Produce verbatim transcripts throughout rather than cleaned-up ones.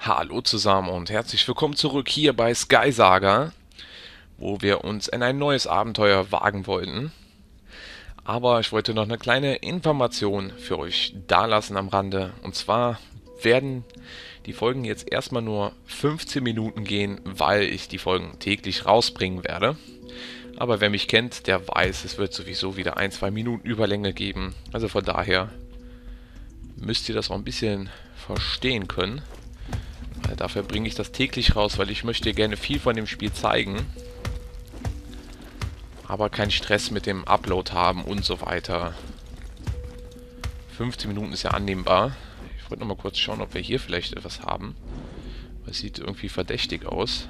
Hallo zusammen und herzlich willkommen zurück hier bei Sky Saga, wo wir uns in ein neues Abenteuer wagen wollten. Aber ich wollte noch eine kleine Information für euch dalassen am Rande. Und zwar werden die Folgen jetzt erstmal nur fünfzehn Minuten gehen, weil ich die Folgen täglich rausbringen werde. Aber wer mich kennt, der weiß, es wird sowieso wieder ein, zwei Minuten Überlänge geben. Also von daher müsst ihr das auch ein bisschen verstehen können. Dafür bringe ich das täglich raus, weil ich möchte gerne viel von dem Spiel zeigen. Aber keinen Stress mit dem Upload haben und so weiter. fünfzehn Minuten ist ja annehmbar. Ich wollte noch mal kurz schauen, ob wir hier vielleicht etwas haben. Das sieht irgendwie verdächtig aus.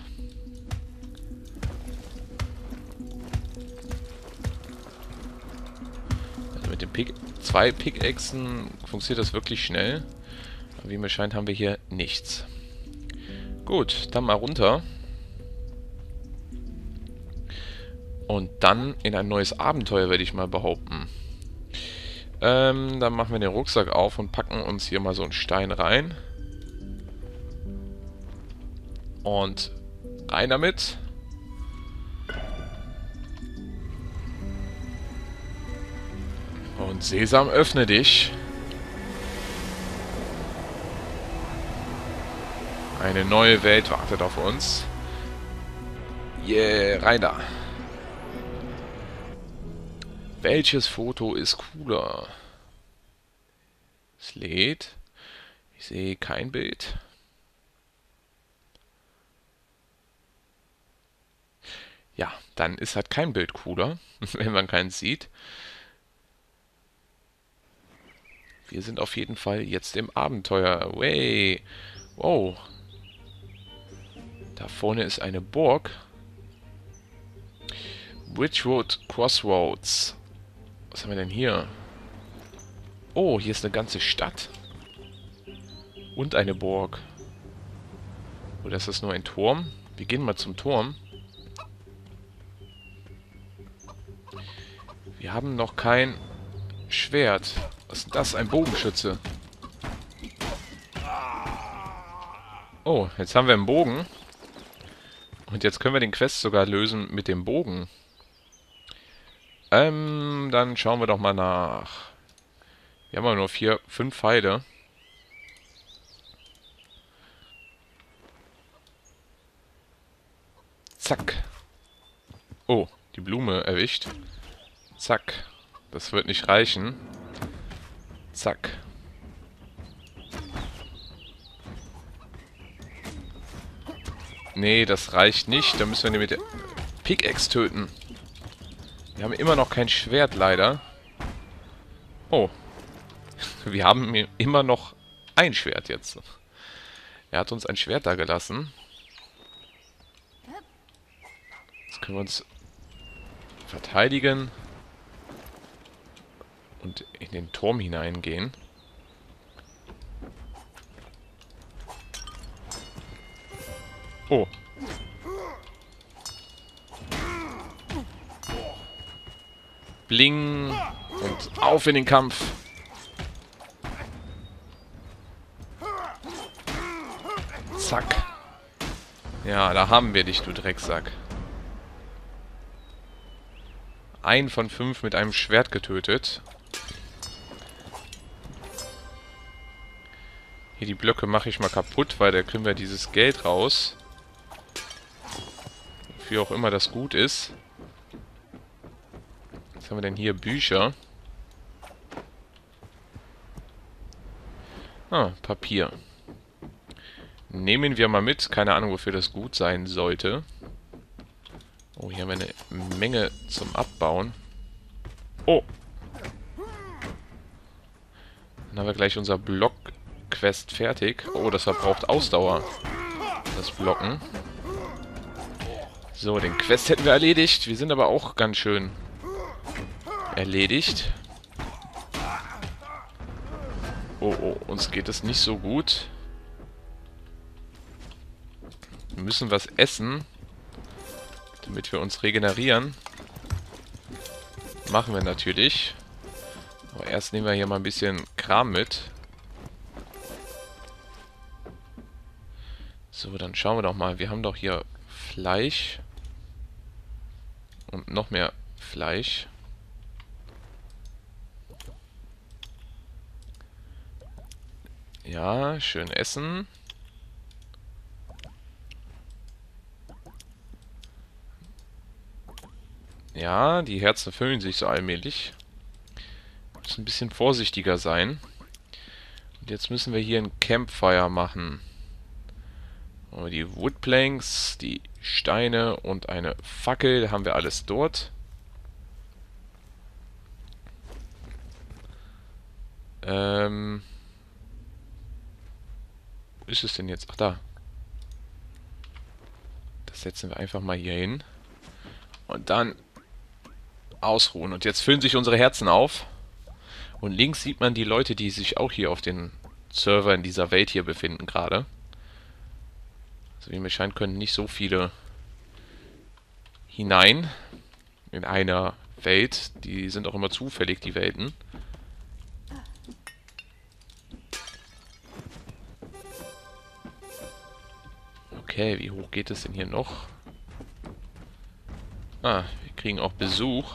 Also mit den Pick zwei Pickaxen funktioniert das wirklich schnell. Aber wie mir scheint, haben wir hier nichts. Gut, dann mal runter. Und dann in ein neues Abenteuer, würde ich mal behaupten. Ähm, dann machen wir den Rucksack auf und packen uns hier mal so einen Stein rein. Und rein damit. Und Sesam, öffne dich. Eine neue Welt wartet auf uns. Yeah, rein da. Welches Foto ist cooler? Es lädt. Ich sehe kein Bild. Ja, dann ist halt kein Bild cooler, wenn man keins sieht. Wir sind auf jeden Fall jetzt im Abenteuer. Way. Wow. Da vorne ist eine Burg. Witchwood Crossroads. Was haben wir denn hier? Oh, hier ist eine ganze Stadt. Und eine Burg. Oder ist das nur ein Turm? Wir gehen mal zum Turm. Wir haben noch kein Schwert. Was ist das? Ein Bogenschütze. Oh, jetzt haben wir einen Bogen. Und jetzt können wir den Quest sogar lösen mit dem Bogen. Ähm, dann schauen wir doch mal nach. Wir haben aber nur vier, fünf Pfeile. Zack. Oh, die Blume erwischt. Zack. Das wird nicht reichen. Zack. Nee, das reicht nicht. Da müssen wir den mit der Pickaxe töten. Wir haben immer noch kein Schwert, leider. Oh. Wir haben immer noch ein Schwert jetzt. Er hat uns ein Schwert da gelassen. Jetzt können wir uns verteidigen. Und in den Turm hineingehen. Oh. Bling. Und auf in den Kampf. Zack. Ja, da haben wir dich, du Drecksack. Ein von fünf mit einem Schwert getötet. Hier die Blöcke mache ich mal kaputt, weil da kriegen wir dieses Geld raus. Wofür auch immer das gut ist. Was haben wir denn hier? Bücher. Ah, Papier. Nehmen wir mal mit. Keine Ahnung, wofür das gut sein sollte. Oh, hier haben wir eine Menge zum Abbauen. Oh! Dann haben wir gleich unser Block-Quest fertig. Oh, das verbraucht Ausdauer. Das Blocken. So, den Quest hätten wir erledigt. Wir sind aber auch ganz schön erledigt. Oh, oh, uns geht es nicht so gut. Wir müssen was essen, damit wir uns regenerieren. Machen wir natürlich. Aber erst nehmen wir hier mal ein bisschen Kram mit. So, dann schauen wir doch mal. Wir haben doch hier Fleisch. Und noch mehr Fleisch. Ja, schön essen. Ja, die Herzen füllen sich so allmählich. Muss ein bisschen vorsichtiger sein. Und jetzt müssen wir hier ein Campfire machen. Und die Woodplanks, die Steine und eine Fackel, da haben wir alles dort. Ähm... Wo ist es denn jetzt? Ach, da. Das setzen wir einfach mal hier hin. Und dann ausruhen. Und jetzt füllen sich unsere Herzen auf. Und links sieht man die Leute, die sich auch hier auf den Server in dieser Welt hier befinden gerade. Also wie mir scheint, können nicht so viele hinein in einer Welt. Die sind auch immer zufällig, die Welten. Okay, wie hoch geht es denn hier noch? Ah, wir kriegen auch Besuch.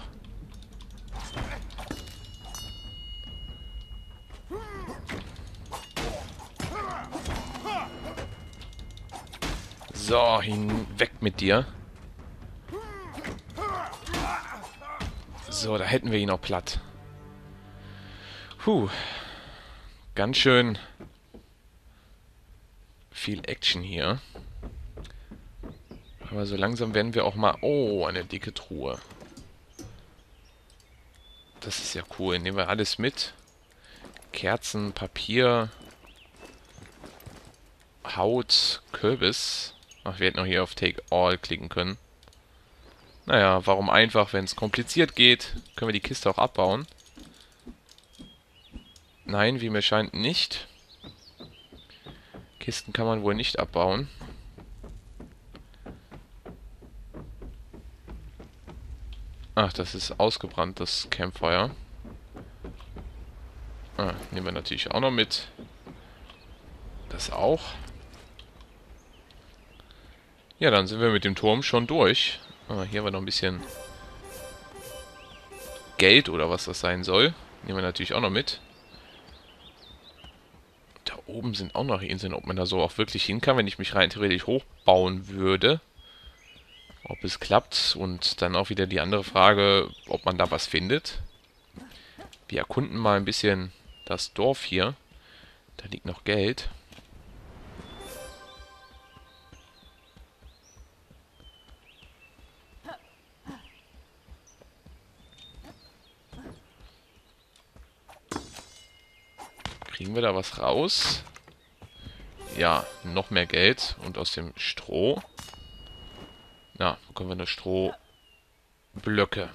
So, hinweg mit dir. So, da hätten wir ihn auch platt. Puh. Ganz schön viel Action hier. Aber so langsam werden wir auch mal... Oh, eine dicke Truhe. Das ist ja cool. Nehmen wir alles mit. Kerzen, Papier, Haut, Kürbis. Ach, wir hätten auch hier auf Take All klicken können. Naja, warum einfach, wenn es kompliziert geht, können wir die Kiste auch abbauen. Nein, wie mir scheint nicht. Kisten kann man wohl nicht abbauen. Ach, das ist ausgebrannt, das Campfire. Ah, nehmen wir natürlich auch noch mit. Das auch. Ja, dann sind wir mit dem Turm schon durch. Ah, hier haben wir noch ein bisschen Geld oder was das sein soll. Nehmen wir natürlich auch noch mit. Da oben sind auch noch Inseln, ob man da so auch wirklich hin kann, wenn ich mich rein theoretisch hochbauen würde. Ob es klappt und dann auch wieder die andere Frage, ob man da was findet. Wir erkunden mal ein bisschen das Dorf hier. Da liegt noch Geld. Kriegen wir da was raus? Ja, noch mehr Geld. Und aus dem Stroh. Na, bekommen wir eine Strohblöcke.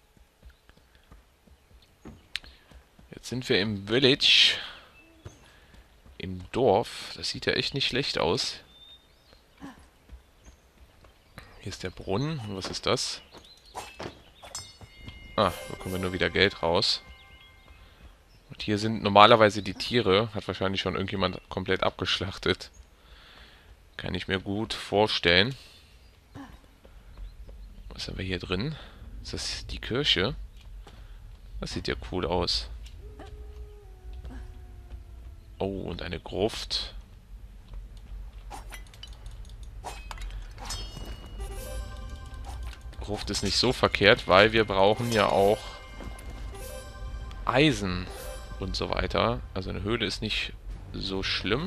Jetzt sind wir im Village. Im Dorf. Das sieht ja echt nicht schlecht aus. Hier ist der Brunnen. Und was ist das? Ah, bekommen wir nur wieder Geld raus. Und hier sind normalerweise die Tiere. Hat wahrscheinlich schon irgendjemand komplett abgeschlachtet. Kann ich mir gut vorstellen. Was haben wir hier drin? Ist das die Kirche? Das sieht ja cool aus. Oh, und eine Gruft. Gruft ist nicht so verkehrt, weil wir brauchen ja auch Eisen und so weiter. Also eine Höhle ist nicht so schlimm.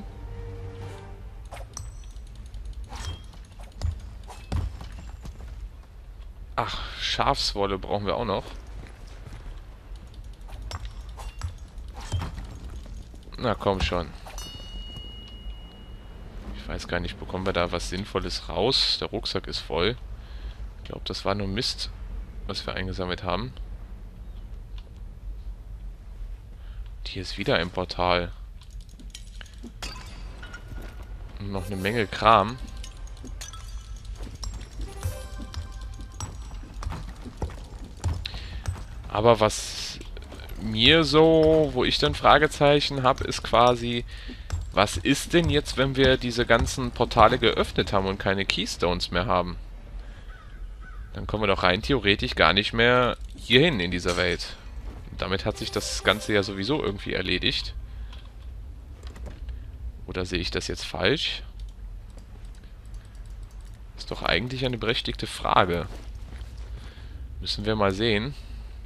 Ach, Schafswolle brauchen wir auch noch. Na komm schon. Ich weiß gar nicht, bekommen wir da was Sinnvolles raus? Der Rucksack ist voll. Ich glaube, das war nur Mist, was wir eingesammelt haben. Und hier ist wieder ein Portal. Und noch eine Menge Kram. Aber was mir so, wo ich dann Fragezeichen habe, ist quasi, Was ist denn jetzt, wenn wir diese ganzen Portale geöffnet haben und keine Keystones mehr haben? Dann kommen wir doch rein theoretisch gar nicht mehr hierhin in dieser Welt. Und damit hat sich das Ganze ja sowieso irgendwie erledigt. Oder sehe ich das jetzt falsch? Ist doch eigentlich eine berechtigte Frage. Müssen wir mal sehen.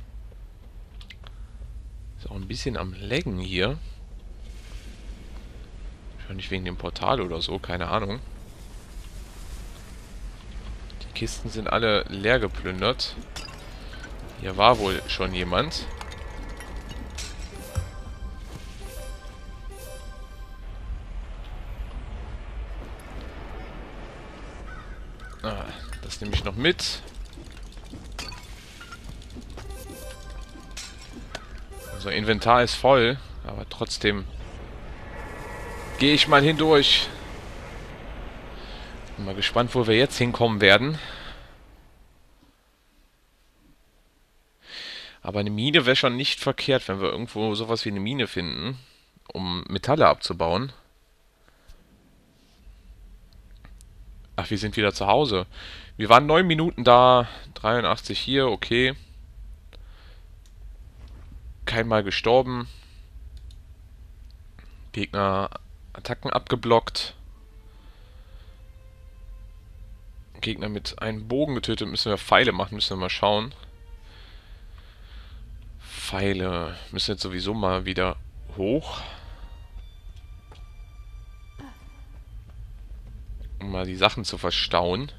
Ist auch ein bisschen am Laggen hier. Wahrscheinlich wegen dem Portal oder so, keine Ahnung. Die Kisten sind alle leer geplündert. Hier war wohl schon jemand. Ah, das nehme ich noch mit. Unser Inventar ist voll, aber trotzdem gehe ich mal hindurch. Bin mal gespannt, wo wir jetzt hinkommen werden. Aber eine Mine wäre schon nicht verkehrt, wenn wir irgendwo sowas wie eine Mine finden, um Metalle abzubauen. Ach, wir sind wieder zu Hause. Wir waren neun Minuten da, dreiundachtzig hier, okay. Kein Mal gestorben. Gegner Attacken abgeblockt. Gegner mit einem Bogen getötet. Müssen wir Pfeile machen, müssen wir mal schauen. Pfeile müssen jetzt sowieso mal wieder hoch. Um mal die Sachen zu verstauen.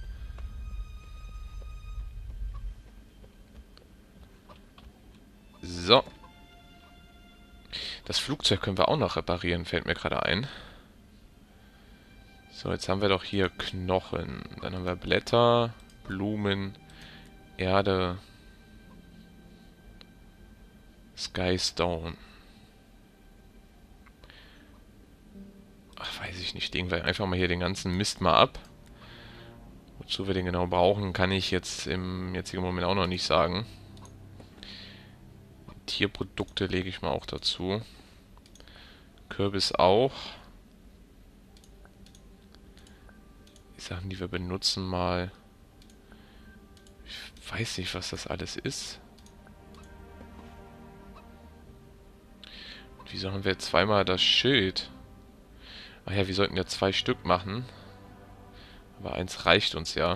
So. Das Flugzeug können wir auch noch reparieren, fällt mir gerade ein. So, jetzt haben wir doch hier Knochen. Dann haben wir Blätter, Blumen, Erde, Skystone. Ach, weiß ich nicht. Legen wir einfach mal hier den ganzen Mist mal ab. Wozu wir den genau brauchen, kann ich jetzt im jetzigen Moment auch noch nicht sagen. Tierprodukte lege ich mal auch dazu. Kürbis auch. Die Sachen, die wir benutzen, mal. Ich weiß nicht, was das alles ist. Und wieso haben wir zweimal das Schild? Ach ja, wir sollten ja zwei Stück machen. Aber eins reicht uns ja.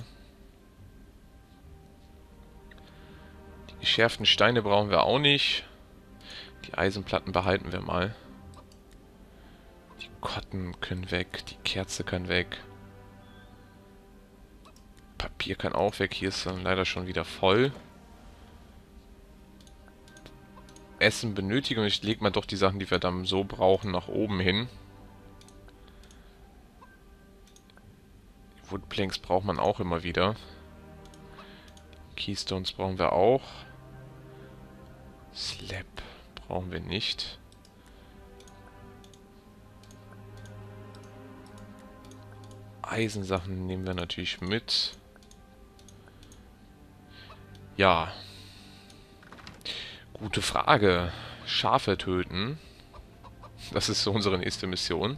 Die geschärften Steine brauchen wir auch nicht. Die Eisenplatten behalten wir mal. Die Kotten können weg. Die Kerze kann weg. Papier kann auch weg. Hier ist dann leider schon wieder voll. Essen benötigen. Und ich lege mal doch die Sachen, die wir dann so brauchen, nach oben hin. Woodplanks braucht man auch immer wieder. Keystones brauchen wir auch. Slab brauchen wir nicht. Eisensachen nehmen wir natürlich mit. Ja. Gute Frage. Schafe töten. Das ist so unsere nächste Mission.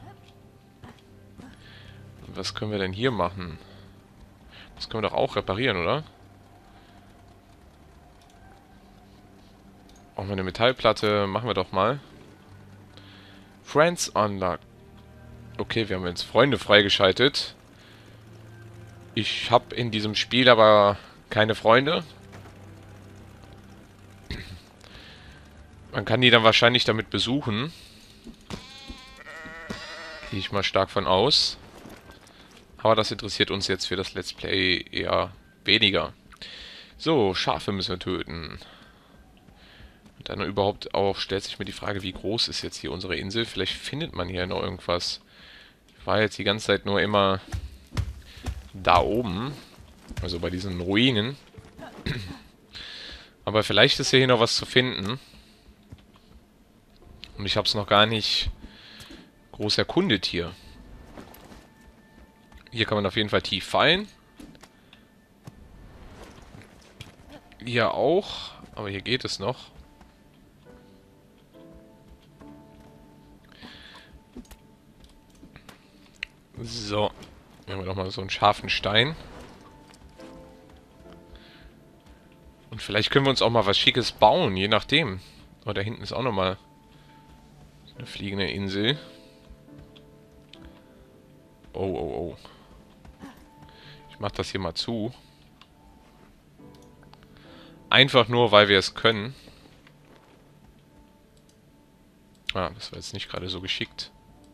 Was können wir denn hier machen? Das können wir doch auch reparieren, oder? Auch mal eine Metallplatte. Machen wir doch mal. Friends unlocked. Okay, wir haben jetzt Freunde freigeschaltet. Ich habe in diesem Spiel aber keine Freunde. Man kann die dann wahrscheinlich damit besuchen. Gehe ich mal stark von aus. Aber das interessiert uns jetzt für das Let's Play eher weniger. So, Schafe müssen wir töten. Und dann überhaupt auch stellt sich mir die Frage, wie groß ist jetzt hier unsere Insel? Vielleicht findet man hier noch irgendwas. Ich war jetzt die ganze Zeit nur immer da oben. Also bei diesen Ruinen. Aber vielleicht ist hier noch was zu finden. Und ich habe es noch gar nicht groß erkundet hier. Hier kann man auf jeden Fall tief fallen. Hier auch. Aber hier geht es noch. So. Hier haben wir nochmal so einen scharfen Stein. Und vielleicht können wir uns auch mal was Schickes bauen, je nachdem. Oh, da hinten ist auch nochmal eine fliegende Insel. Oh, oh, oh. Ich mach das hier mal zu. Einfach nur, weil wir es können. Ah, das war jetzt nicht gerade so geschickt.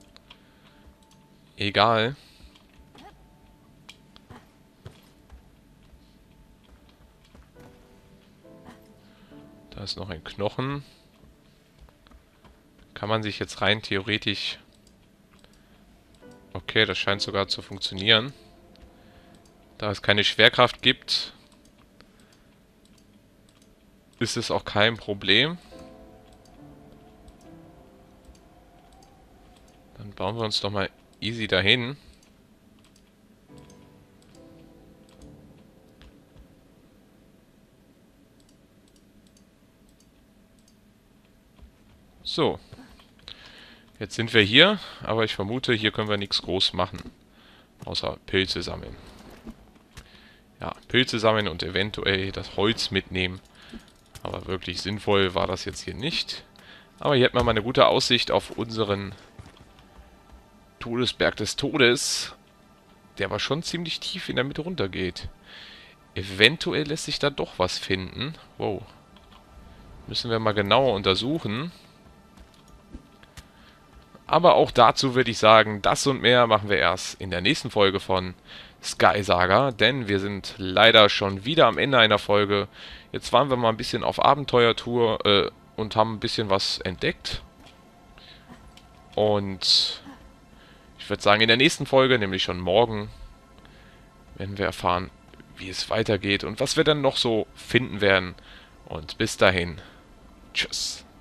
Egal. Da ist noch ein Knochen. Kann man sich jetzt rein theoretisch... Okay, das scheint sogar zu funktionieren. Da es keine Schwerkraft gibt, ist es auch kein Problem. Dann bauen wir uns doch mal easy dahin. So. Jetzt sind wir hier, aber ich vermute, hier können wir nichts groß machen. Außer Pilze sammeln. Ja, Pilze sammeln und eventuell das Holz mitnehmen. Aber wirklich sinnvoll war das jetzt hier nicht. Aber hier hat man mal eine gute Aussicht auf unseren Todesberg des Todes. Der aber schon ziemlich tief in der Mitte runtergeht. Eventuell lässt sich da doch was finden. Wow. Müssen wir mal genauer untersuchen. Aber auch dazu würde ich sagen, das und mehr machen wir erst in der nächsten Folge von Sky Saga, denn wir sind leider schon wieder am Ende einer Folge. Jetzt waren wir mal ein bisschen auf Abenteuertour äh, und haben ein bisschen was entdeckt. Und ich würde sagen, in der nächsten Folge, nämlich schon morgen, werden wir erfahren, wie es weitergeht und was wir dann noch so finden werden. Und bis dahin, tschüss.